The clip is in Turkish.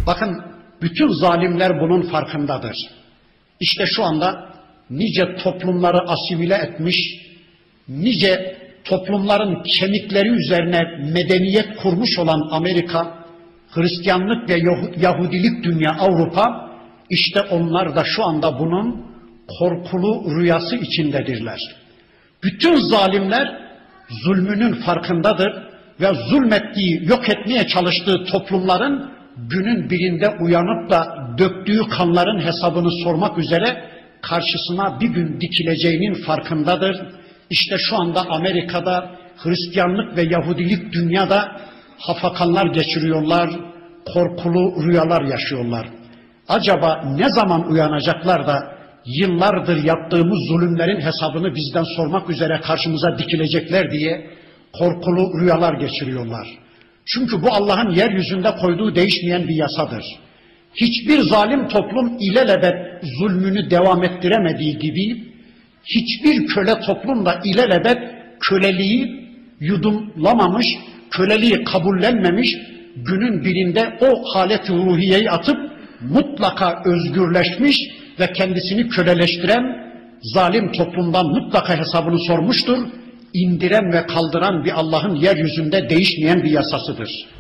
Bakın, bütün zalimler bunun farkındadır. İşte şu anda nice toplumları asimile etmiş, nice toplumların kemikleri üzerine medeniyet kurmuş olan Amerika, Hristiyanlık ve Yahudilik dünya Avrupa, işte onlar da şu anda bunun korkulu rüyası içindedirler. Bütün zalimler zulmünün farkındadır ve zulmettiği, yok etmeye çalıştığı toplumların günün birinde uyanıp da döktüğü kanların hesabını sormak üzere karşısına bir gün dikileceğinin farkındadır. İşte şu anda Amerika'da Hristiyanlık ve Yahudilik dünyada hafakanlar geçiriyorlar, korkulu rüyalar yaşıyorlar. Acaba ne zaman uyanacaklar da yıllardır yaptığımız zulümlerin hesabını bizden sormak üzere karşımıza dikilecekler diye korkulu rüyalar geçiriyorlar. Çünkü bu Allah'ın yeryüzünde koyduğu değişmeyen bir yasadır. Hiçbir zalim toplum ilelebet zulmünü devam ettiremediği gibi, hiçbir köle toplum da ilelebet köleliği yudumlamamış, köleliği kabullenmemiş, günün birinde o halet-i ruhiyeyi atıp mutlaka özgürleşmiş ve kendisini köleleştiren zalim toplumdan mutlaka hesabını sormuştur. İndiren ve kaldıran bir Allah'ın yeryüzünde değişmeyen bir yasasıdır.